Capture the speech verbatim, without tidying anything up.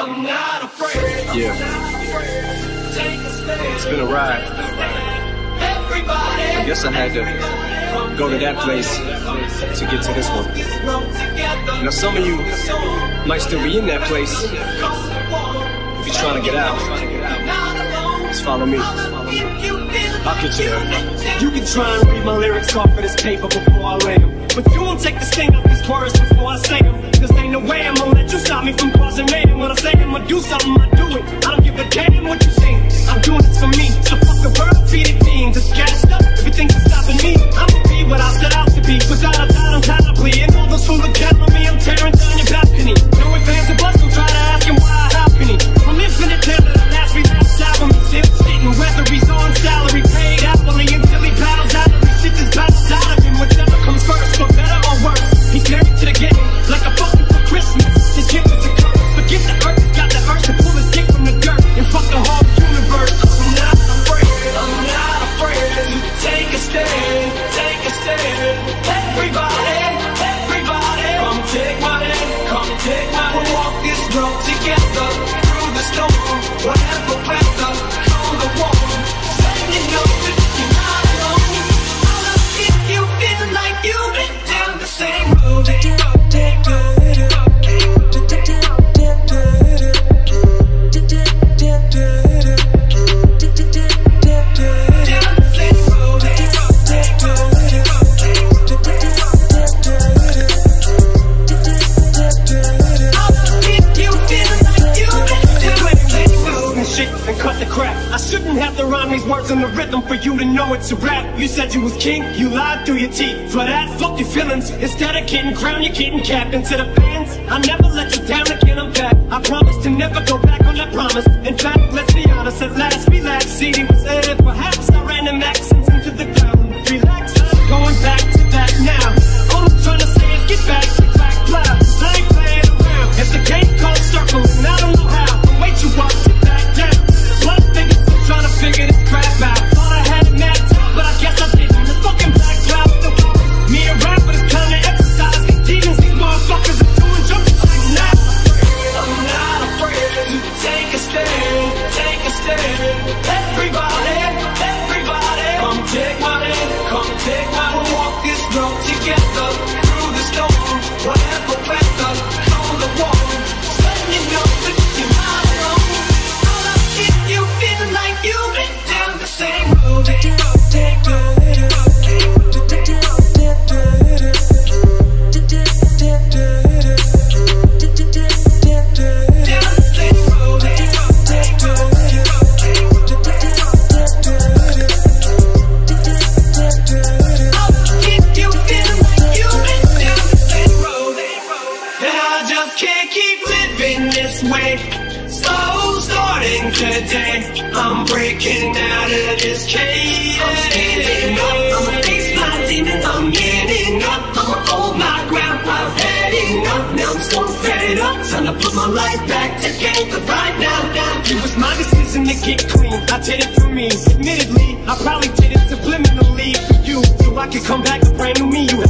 I'm not afraid. Yeah. It's been a ride. I guess I had to go to that place to get to this one. Now some of you might still be in that place. If you're trying to get out, just follow me. I'll get you there. You can try and read my lyrics off of this paper before I lay them, but you won't take the sting out these words before I say them. Cause ain't no way I'm gonna let you stop me from causing mayhem. When I say I'm gonna do something, I do it. I don't give a damn what you think. I'm doing this for me. So fuck the world, feed it being just gassed up. Everything's stopping me. I'ma be what I set out to be, without a doubt, undoubtedly. And all those who look down on me, I'm tearing down your balcony. No advance of bust, don't try to ask him why, how can he? From infinite to the last relapse album, he's still sitting, whether he's on salary, paid happily until he battles out of me. Shit just battles out of him, whatever comes first, for better or worse. He's married to the game, like a fucking for Christmas. His gift is a curse. Forget the earth, he's got the urge to pull his dick from the dirt and fuck the whole universe. I'm not afraid, I'm not afraid to take a stand, take a stand. Everybody, everybody, come take my hand, come take my hand. We'll walk this road together, through the storm, whatever weather, cold or warm. Saying you know that you're not alone. If you feel like you've been down the same road, and cut the crap. I shouldn't have to rhyme these words in the rhythm for you to know it's a rap. You said you was king, you lied through your teeth. For that, fuck your feelings. Instead of getting crowned, you're getting capped. And to the fans, I never let you down again, I'm back. I promise to never go back on that promise. In fact, let's be honest, at last we laughed. C D was said, perhaps I ran them accents into the ground. Relax, going back to that now. All I'm trying to say is get back, get back, blah. I ain't playing around. It's a game called circling, I don't know how. But wait you up, get back down. Blood fingers, still trying to figure this crap out. Thought I had it mapped out, but I guess I didn't. This fucking black cloud still follows me around, but it's time to exercise. These demons, these motherfuckers are doing jumping jacks now. I'm not afraid to take a stand, take a stand. Everybody, everybody, come take my hand, come take my hand. We'll walk this road together, through the storm, whatever weather, cold or warm. Letting you know that you're not alone. If you feel like you've been down the same road, today, I'm breaking out of this cage. I'm standing up, I'ma face my demons. I'm getting up, I'ma hold my ground. I've had enough, now I'm so fed up. Time to put my life back together right now, now. It was my decision to get clean, I did it for me. Admittedly, I probably did it subliminally for you, so I could come back a brand new me. You